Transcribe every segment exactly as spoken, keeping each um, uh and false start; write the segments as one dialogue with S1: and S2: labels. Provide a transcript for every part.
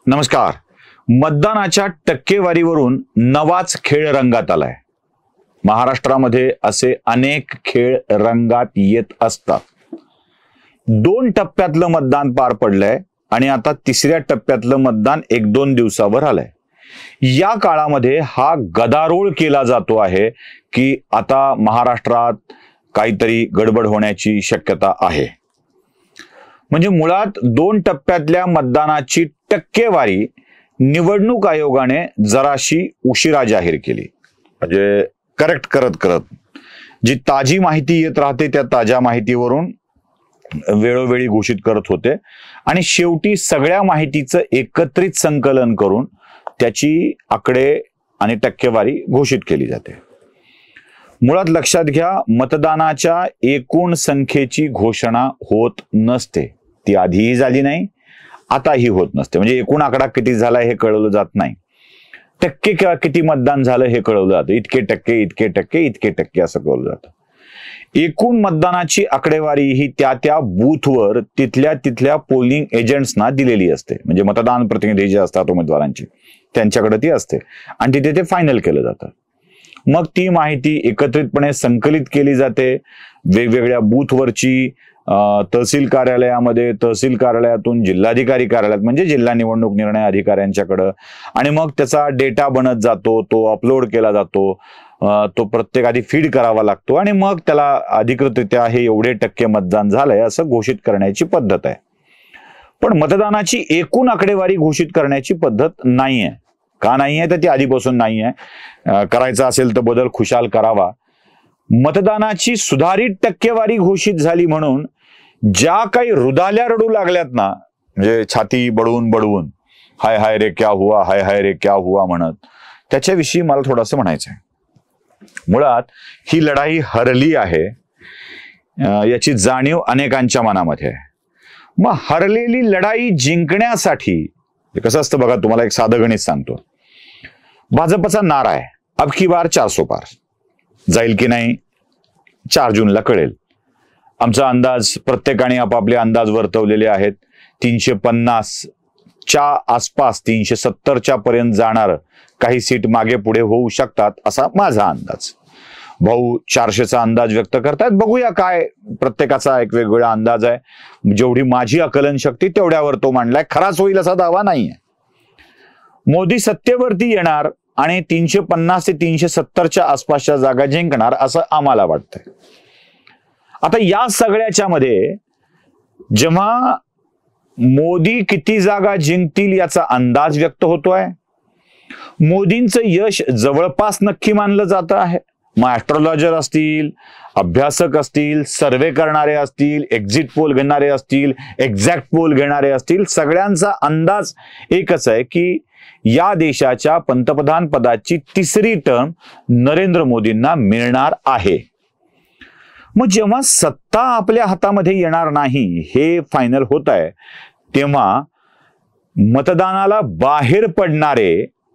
S1: नमस्कार. मतदानाच्या टक्केवारीवरून नवाच खेळ रंगात आलाय. महाराष्ट्रामध्ये असे अनेक खेळ रंगात येत असतात. दोन टप्प्यातलं मतदान पार पडलंय आणि आता तिसऱ्या टप्प्यातलं मतदान एक दोन दिवसावर आलंय. या काळामध्ये हा गदारोळ केला जातो आहे की आता महाराष्ट्रात काहीतरी गडबड होण्याची शक्यता आहे. म्हणजे मुळात दोन टप्प्यातल्या मतदानाची टक्केवारी निवडणूक आयोगाने जराशी उशिरा जाहीर केली. म्हणजे करेक्ट करत करत जी ताजी माहिती येत राहते त्या ताज्या माहितीवरून वेळोवेळी घोषित करत होते आणि शेवटी सगळ्या माहितीचं एकत्रित संकलन करून त्याची आकडे आणि टक्केवारी घोषित केली जाते. मुळात लक्षात घ्या, मतदानाच्या एकूण संख्येची घोषणा होत नसते. ती आधीही झाली नाही, आताही होत नसते. म्हणजे एकूण आकडा किती झाला हे कळवलं जात नाही. टक्के किंवा किती मतदान झालं हे कळवलं जातं. इतके टक्के इतके टक्के इतके टक्के असं कळवलं जातं. एकूण मतदानाची आकडेवारी ही त्या त्या बूथवर तिथल्या तिथल्या पोलिंग एजंट्सना दिलेली असते. म्हणजे मतदान प्रतिनिधी जे असतात उमेदवारांची त्यांच्याकडे ती असते आणि तिथे ते फायनल केलं जातं. मग ती माहिती एकत्रितपणे संकलित केली जाते. वेगवेगळ्या बूथवरची तहसील कार्यालयामध्ये, तहसील कार्यालयातून जिल्हाधिकारी कार्यालयात म्हणजे जिल्हा निवडणूक निर्णय अधिकाऱ्यांच्याकडं, आणि मग त्याचा डेटा बनत जातो, तो अपलोड केला जातो, तो प्रत्येक आधी फीड करावा लागतो आणि मग त्याला अधिकृतरित्या हे एवढे टक्के मतदान झालंय असं घोषित करण्याची पद्धत आहे. पण मतदानाची एकूण आकडेवारी घोषित करण्याची पद्धत नाहीये. का नाहीये तर ती आधीपासून नाहीये. करायचा असेल तर बदल खुशाल करावा. मतदानाची सुधारित टक्केवारी घोषित झाली म्हणून ज्या काही रुदाल्या रडू लागल्यात ना, म्हणजे छाती बडवून बडवून हाय हाय रे क्या हुआ, हाय हाय रे क्या हुआ म्हणत, त्याच्याविषयी मला थोडंसं म्हणायचं आहे. मुळात ही लढाई हरली आहे याची जाणीव अनेकांच्या मनामध्ये आहे. मग हरलेली लढाई जिंकण्यासाठी कसं असतं बघा, तुम्हाला एक साधं गणित सांगतो. भाजपचा नारा आहे अब की बार चारसो पार. जाईल की नाही चार जूनला कळेल. आमचा अंदाज, प्रत्येकाने आपापले अंदाज वर्तवलेले आहेत. तीनशे पन्नास च्या आसपास, तीनशे सत्तरच्या पर्यंत जाणार काही सीट मागे पुढे होऊ शकतात असा माझा अंदाज. भाऊ चारशेचा अंदाज व्यक्त करतायत. बघूया काय, प्रत्येकाचा एक वेगवेगळा अंदाज आहे. जेवढी माझी आकलन शक्ती तेवढ्यावर तो मांडलाय. खराच होईल असा दावा नाहीये. मोदी सत्तेवरती येणार आणि तीनशे पन्नास ते तीनशे सत्तरच्या आसपासच्या जागा जिंकणार असं आम्हाला वाटतंय. आता या सगळ्याच्या मध्ये जेव्हा मोदी किती जागा जिंकतील याचा अंदाज व्यक्त होतोय, मोदींचं यश जवळपास नक्की मानलं जात आहे. मग ऍस्ट्रॉलॉजर असतील, अभ्यासक असतील, सर्वे करणारे असतील, एक्झिट पोल घेणारे असतील, एक्झॅक्ट पोल घेणारे असतील, सगळ्यांचा अंदाज एकच आहे की या देशाच्या पंतप्रधान पदाची तिसरी टर्म नरेंद्र मोदींना मिळणार आहे. मग जेव्हा सत्ता आपल्या हातामध्ये येणार नाही हे फायनल होत आहे, तेव्हा मतदानाला बाहेर पडणारे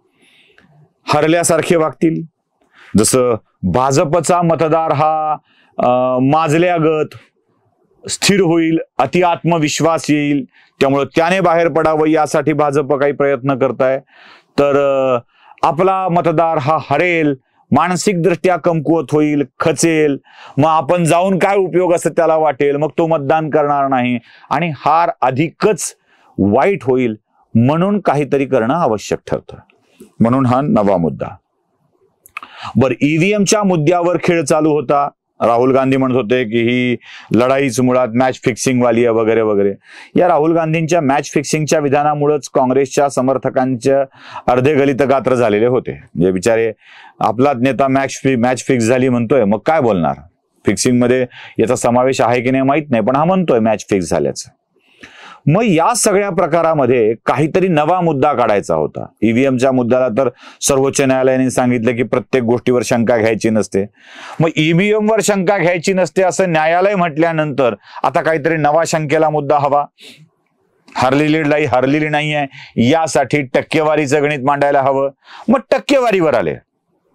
S1: हरल्यासारखे वागतील. जसं भाजपचा मतदार हा माजल्यागत स्थिर होईल, अति आत्मविश्वास येईल, त्यामुळे त्याने बाहेर पडावं यासाठी भाजप काही प्रयत्न करताय. तर आपला मतदार हा हरेल, मानसिकदृष्ट्या कमकुवत होईल, खचेल, मग आपण जाऊन काय उपयोग असं त्याला वाटेल, मग तो मतदान करणार नाही आणि हार अधिकच वाईट होईल. म्हणून काहीतरी करणं आवश्यक ठरतं. म्हणून हा नवा मुद्दा. बर, ईव्हीएमच्या मुद्द्यावर खेळ चालू होता. राहुल गांधी म्हणत होते की ही लढाईच मुळात मॅच फिक्सिंग वाली आहे वगैरे वगैरे. या राहुल गांधींच्या मॅच फिक्सिंगच्या विधानामुळेच काँग्रेसच्या समर्थकांच्या अर्धे गलित गात्र झालेले होते. म्हणजे बिचारे, आपलाच नेता मॅच मॅच फिक्स झाली म्हणतोय, मग काय बोलणार. फिक्सिंग मध्ये याचा समावेश आहे की नाही माहित नाही, पण हा म्हणतोय मॅच फिक्स झाल्याचं. मग या सगळ्या प्रकारामध्ये काहीतरी नवा मुद्दा काढायचा होता. ईव्हीएमच्या मुद्द्याला तर सर्वोच्च न्यायालयाने सांगितलं की प्रत्येक गोष्टीवर शंका घ्यायची नसते. मग ईव्हीएमवर शंका घ्यायची नसते असं न्यायालय म्हटल्यानंतर आता काहीतरी नवा शंकेला मुद्दा हवा. हरलेली लढाई हरलेली नाहीये यासाठी टक्केवारीचं गणित मांडायला हवं. मग टक्केवारीवर आले.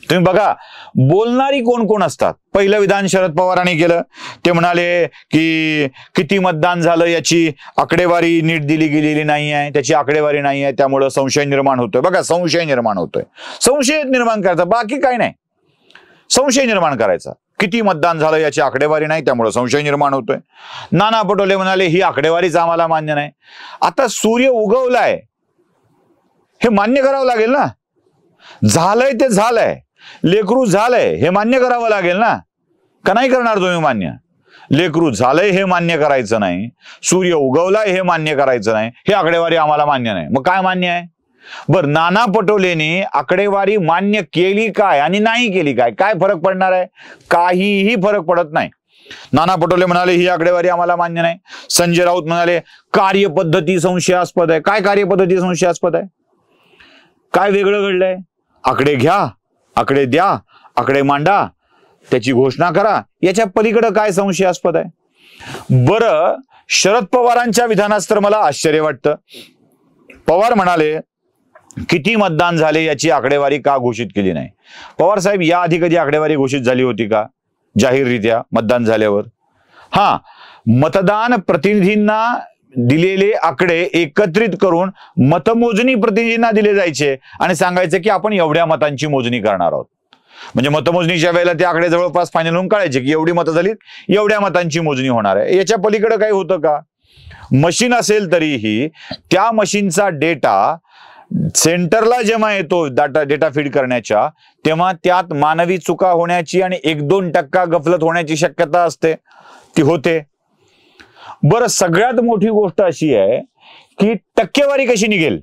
S1: तुम्ही बघा बोलणारी कोण कोण असतात. पहिलं विधान शरद पवारांनी केलं. ते म्हणाले की किती मतदान झालं याची आकडेवारी नीट दिली गेलेली नाही आहे, त्याची आकडेवारी नाही आहे, त्यामुळे संशय निर्माण होतोय. बघा संशय निर्माण होतोय, संशय निर्माण करायचा, बाकी काय नाही, संशय निर्माण करायचा. किती मतदान झालं याची आकडेवारी नाही, त्यामुळे संशय निर्माण होतोय. नाना पटोले म्हणाले ही आकडेवारीच आम्हाला मान्य नाही. आता सूर्य उगवलाय हे मान्य करावं लागेल ना. झालंय ते झालंय, लेकरू झालंय हे मान्य करावं लागेल ना. का नाही करणार तुम्ही मान्य? लेकरू झालंय हे मान्य करायचं नाही, सूर्य उगवलाय हे मान्य करायचं नाही, हे आकडेवारी आम्हाला मान्य नाही. मग काय मान्य आहे? बर, नाना पटोलेने आकडेवारी मान्य केली काय आणि नाही केली काय, काय फरक पडणार आहे? काहीही फरक पडत नाही. नाना पटोले म्हणाले ही आकडेवारी आम्हाला मान्य नाही. संजय राऊत म्हणाले कार्यपद्धती संशयास्पद आहे. काय कार्यपद्धती संशयास्पद आहे? काय वेगळं घडलंय? आकडे घ्या, आकडे द्या, आकडे मांडा, त्याची घोषणा करा, याच्या पलीकडे काय संशयास्पद आहे? बरं, शरद पवारांच्या विधानात तर मला आश्चर्य वाटतं. पवार म्हणाले किती मतदान झाले याची आकडेवारी का घोषित केली नाही? पवार साहेब, या आधी कधी आकडेवारी घोषित झाली होती का जाहीररित्या मतदान झाल्यावर? हा, मतदान प्रतिनिधींना दिलेले आकडे एकत्रित करून मतमोजणी प्रतिनिधींना दिले जायचे आणि सांगायचे की आपण एवढ्या मतांची मोजणी करणार आहोत. म्हणजे मतमोजणीच्या वेळेला ते आकडे जवळपास फायनल होऊन कळायचे की एवढी मतं झाली, एवढ्या मतांची मोजणी होणार आहे. याच्या पलीकडे काही होतं का? मशीन असेल तरीही त्या मशीनचा डेटा सेंटरला जेव्हा येतो डाटा डेटा फीड करण्याच्या, तेव्हा त्यात मानवी चुका होण्याची आणि एक दोन टक्का गफलत होण्याची शक्यता असते, ती होते. बरं, सगळ्यात मोठी गोष्ट अशी आहे की टक्केवारी कशी निघेल?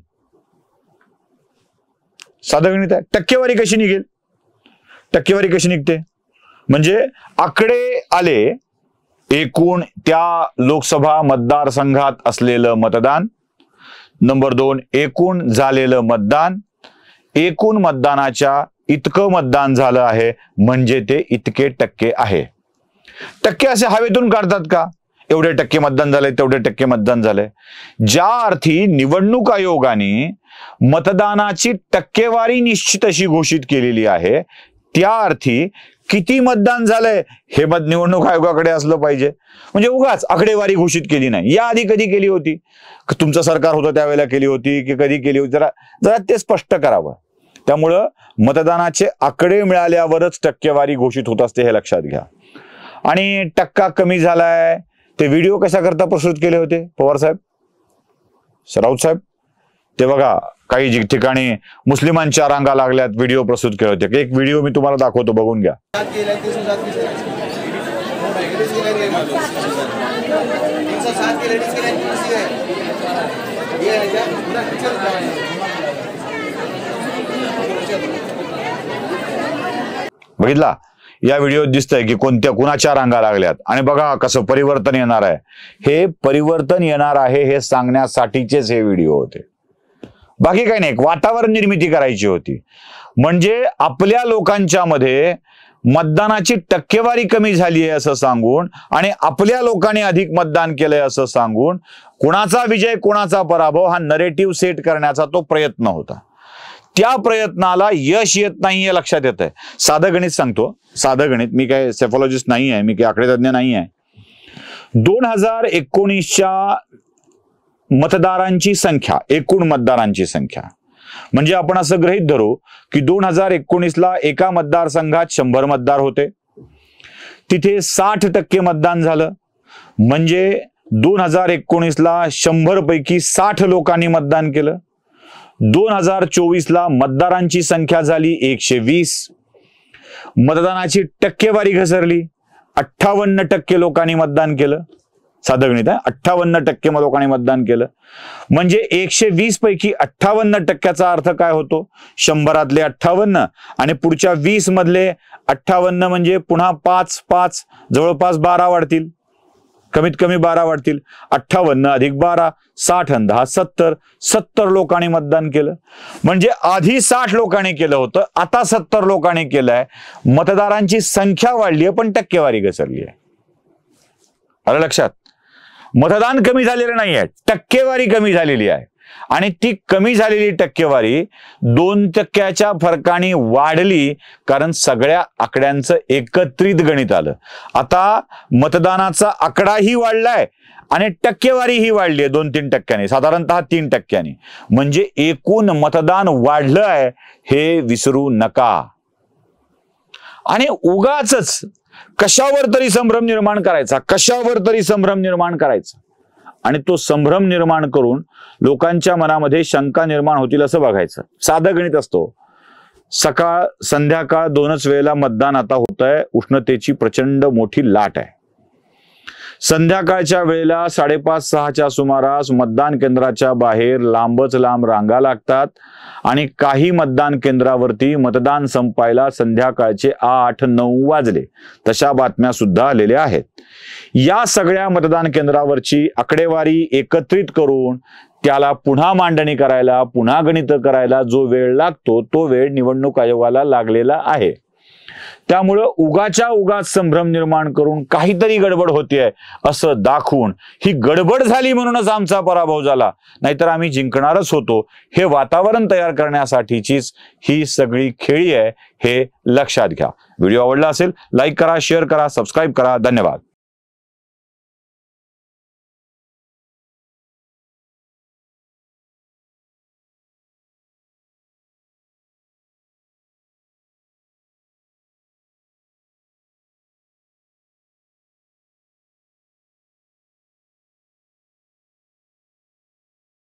S1: साधं गणित आहे. टक्केवारी कशी निघेल? टक्केवारी कशी निघते? म्हणजे आकडे आले एकूण त्या लोकसभा मतदारसंघात असलेलं मतदान, नंबर दोन एकूण झालेलं मतदान, एकूण मतदानाच्या इतकं मतदान झालं आहे म्हणजे ते इतके टक्के आहे. टक्के असे हवेतून काढतात का? एवढे टक्के मतदान झाले, तेवढे टक्के मतदान झाले. ज्या अर्थी निवडणूक आयोगाने मतदानाची टक्केवारी निश्चित अशी घोषित केलेली आहे, त्या अर्थी किती मतदान झालंय हे मत निवडणूक आयोगाकडे असलं पाहिजे. म्हणजे उगाच आकडेवारी घोषित केली नाही. या आधी कधी केली होती? तुमचं सरकार होतं त्यावेळेला केली होती की कधी केली होती? जरा जरा ते स्पष्ट करावं. त्यामुळं मतदानाचे आकडे मिळाल्यावरच टक्केवारी घोषित होत असते हे लक्षात घ्या. आणि टक्का कमी झालाय ते व्हिडिओ कशा करता प्रस्तुत केले होते पवार साहेब, राऊत साहेब? ते बघा काही ठिकाणी मुस्लिमांच्या रांगा लागल्यात, व्हिडिओ प्रस्तुत केले होते. एक व्हिडिओ मी तुम्हाला दाखवतो, बघून घ्या. बघितला? या व्हिडिओत दिसतंय की कोणत्या कुणाच्या रांगा लागल्यात आणि बघा कसं परिवर्तन येणार आहे. हे परिवर्तन येणार आहे हे सांगण्यासाठीचेच हे व्हिडिओ होते, बाकी काही नाही. वातावरण निर्मिती करायची होती. म्हणजे आपल्या लोकांच्या मध्ये मतदानाची टक्केवारी कमी झाली आहे असं सांगून आणि आपल्या लोकांनी अधिक मतदान केलंय असं सांगून कोणाचा विजय कोणाचा पराभव हा नरेटिव्ह सेट करण्याचा तो प्रयत्न होता. त्या प्रयत्नाला यश येत नाही हे लक्षात येत आहे. साधं गणित सांगतो, साधं गणित. मी काय सेफॉलॉजिस्ट नाही आहे, मी काय आकडेतज्ञ नाही आहे. दोन हजार एकोणीसच्या मतदारांची संख्या, एकूण मतदारांची संख्या, म्हणजे आपण असं गृहीत धरू की दोन हजार एकोणीसला एका मतदारसंघात शंभर मतदार होते, तिथे साठ टक्के मतदान झालं. म्हणजे दोन हजार एकोणीसला शंभर पैकी साठ लोकांनी मतदान केलं. दोन हजार चोवीसला मतदारांची संख्या झाली एकशे वीस. मतदानाची टक्केवारी घसरली, अठ्ठावन्न टक्के लोकांनी मतदान केलं. साधं गणित आहे, अठ्ठावन्न टक्के लोकांनी मतदान केलं. म्हणजे एकशे वीस पैकी अठ्ठावन्न टक्क्याचा अर्थ काय होतो? शंभरातले अठ्ठावन्न आणि पुढच्या वीस मधले अठ्ठावन्न, म्हणजे पुन्हा पाच पाच जवळपास बारा वाढतील, कमीत कमी बारा वाढतील. अठ्ठावन्न अधिक बारा, साठ आणि दहा सत्तर, सत्तर लोकांनी मतदान केलं. म्हणजे आधी साठ लोकांनी केलं होतं, आता सत्तर लोकांनी केलंय. मतदारांची संख्या वाढली आहे पण टक्केवारी घसरली आहे. आलं लक्षात? मतदान कमी झालेलं नाही आहे, टक्केवारी कमी झालेली आहे. आणि ती कमी झालेली टक्केवारी दोन टक्क्याच्या फरकाने वाढली, कारण सगळ्या आकड्यांचं एकत्रित गणित आलं. आता मतदानाचा आकडाही वाढलाय आणि टक्केवारीही वाढली आहे दोन तीन टक्क्यांनी, साधारणतः तीन टक्क्यांनी. म्हणजे एकूण मतदान वाढलंय हे विसरू नका. आणि उगाचच कशावर तरी संभ्रम निर्माण करायचा, कशावर तरी संभ्रम निर्माण करायचा आणि तो संभ्रम निर्माण करून लोकांच्या मनामध्ये शंका निर्माण होतील असं बघायचं. साधं गणित असतो. सकाळ संध्याकाळ दोनच वेळेला मतदान आता होत आहे. उष्णतेची प्रचंड मोठी लाट आहे. संध्याकाळच्या वेळेला साडेपाच सहाच्या सुमारास मतदान केंद्राच्या बाहेर लांबच लांब रांगा लागतात आणि काही मतदान केंद्रावरती मतदान संपायला संध्याकाळचे आठ नऊ वाजले. तशा बातम्या सुद्धा आलेल्या आहेत. या सगळ्या मतदान केंद्रावरची आकडेवारी एकत्रित करून त्याला पुन्हा मांडणी करायला, पुन्हा गणित करायला जो वेळ लागतो तो वेळ निवडणूक आयोगाला लागलेला आहे. त्यामुळं उगाच्या उगाच संभ्रम निर्माण करून काहीतरी गडबड होतीये असं दाखवून ही गडबड झाली म्हणूनच आमचा पराभव झाला, नाहीतर आम्ही जिंकणारच होतो, हे वातावरण तयार करण्यासाठीचीच ही सगळी खेळी आहे, हे लक्षात घ्या. व्हिडिओ आवडला असेल लाईक करा, शेअर करा, सबस्क्राईब करा. धन्यवाद.